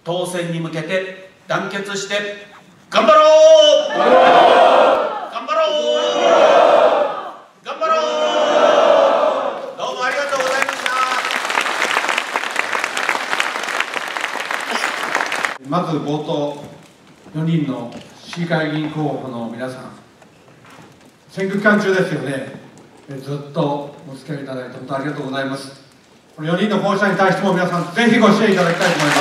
当選に向けて団結して頑張ろう、頑張ろう、頑張ろう。どうもありがとうございました。 まず冒頭、4人の市議会議員候補の皆さん、選挙期間中ですよね、ずっとお付き合いいただいて本当ありがとうございます。この4人の候補者に対しても皆さん、ぜひご支援いただきたいと思います。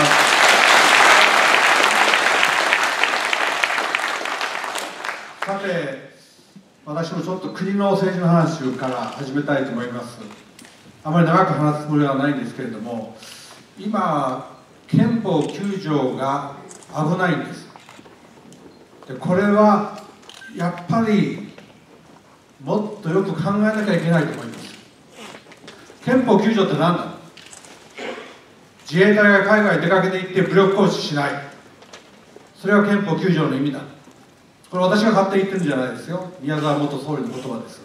さて、私もちょっと国の政治の話から始めたいと思います。あまり長く話すつもりはないんですけれども、今、憲法9条が危ないんです。でこれはやっぱりもっとよく考えなきゃいけないと思います。憲法9条って何だ？自衛隊が海外に出かけていって武力行使しない。それは憲法9条の意味だ。これ私が勝手に言ってるんじゃないですよ。宮沢元総理の言葉です。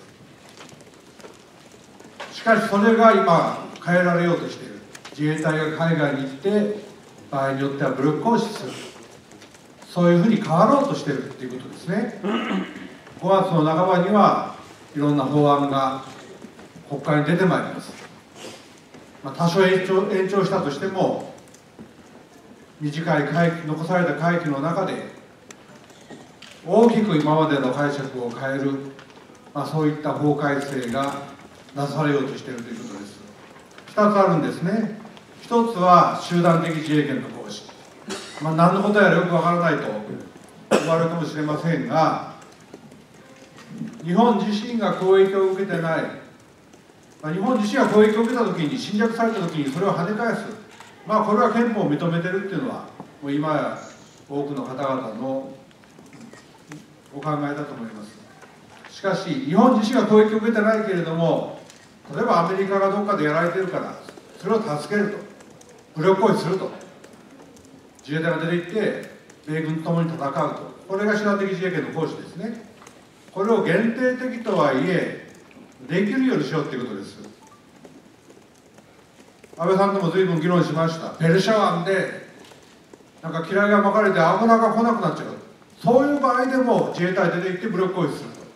しかしそれが今変えられようとしている。自衛隊が海外に行って場合によっては武力行使する。そういうふうに変わろうとしているということですね。5月の半ばにはいろんな法案が国会に出てまいります。多少延長したとしても、短い残された会期の中で大きく今までの解釈を変える、そういった法改正がなされようとしているということです。2つあるんですね。1つは集団的自衛権の行使。何のことやらよくわからないと言われるかもしれませんが、日本自身が攻撃を受けてない、日本自身が攻撃を受けたときに、侵略されたときにそれを跳ね返す、これは憲法を認めてるっていうのは、もう今や多くの方々のお考えだと思います。しかし、日本自身が攻撃を受けてないけれども、例えばアメリカがどっかでやられてるから、それを助けると、武力行使すると。自衛隊が出て行って米軍と共に戦うと、これが集団的自衛権の行使ですね。これを限定的とはいえできるようにしようということです。安倍さんとも随分議論しました。ペルシャ湾で機雷が巻かれて油が来なくなっちゃう、そういう場合でも自衛隊出て行って武力行使すると。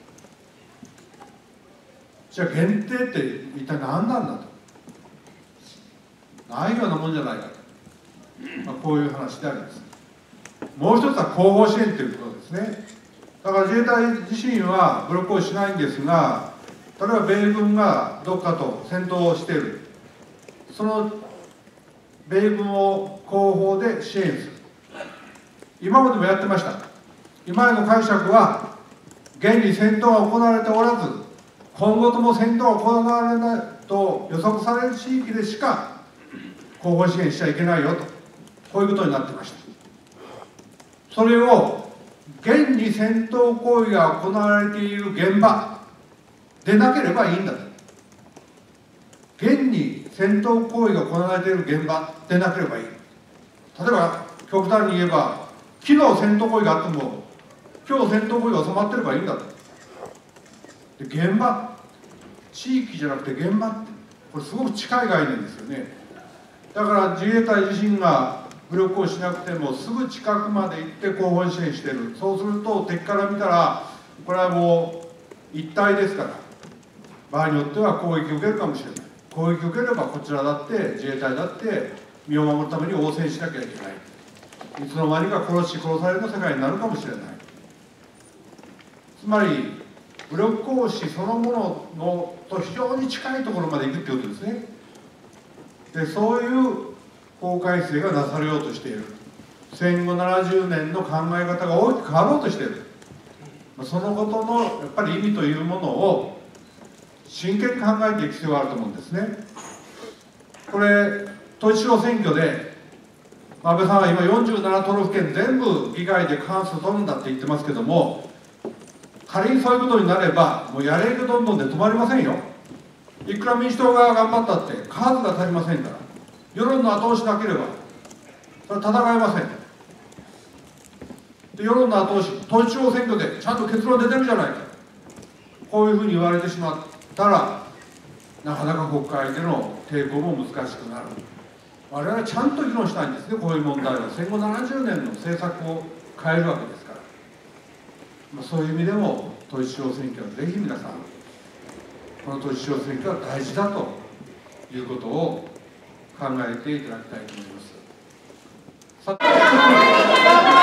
じゃあ限定って一体何なんだと、ないようなもんじゃないかと、こういう話であります。もう一つは後方支援ということですね。だから自衛隊自身は武力行使しないんですが、例えば米軍がどっかと戦闘をしている、その米軍を後方で支援する。今までもやってました。今への解釈は、現に戦闘が行われておらず、今後とも戦闘が行われないと予測される地域でしか後方支援しちゃいけないよと、こういうことになってました。それを現に戦闘行為が行われている現場でなければいいんだと。現に戦闘行為が行われている現場でなければいい。例えば極端に言えば、昨日戦闘行為があっても今日戦闘行為が収まってればいいんだと。で現場、地域じゃなくて現場って、これすごく近い概念ですよね。だから自衛隊自身が武力をしなくてもすぐ近くまで行って後方支援している。そうすると敵から見たらこれはもう一体ですから、場合によっては攻撃を受けるかもしれない。攻撃を受ければこちらだって自衛隊だって身を守るために応戦しなきゃいけない。いつの間にか殺される世界になるかもしれない。つまり武力行使そのもののと非常に近いところまで行くということですね。でそういう法改正がなされようとしている。戦後70年の考え方が大きく変わろうとしている。そのことのやっぱり意味というものを真剣に考えていく必要があると思うんですね。これ統一地方選挙で安倍さんは今47都道府県全部議会で過半数取るんだって言ってますけども、仮にそういうことになればもうやれるどんどんで止まりませんよ。いくら民主党が頑張ったって数が足りませんから、世論の後押しなければそれは戦えません。で世論の後押し、統一地方選挙でちゃんと結論出てるじゃないか、こういうふうに言われてしまったらなかなか国会での抵抗も難しくなる。 我々はちゃんと議論したいんですね、こういう問題は。戦後70年の政策を変えるわけですから、そういう意味でも統一地方選挙はぜひ皆さん、この統一地方選挙は大事だということを考えていただきたいと思います。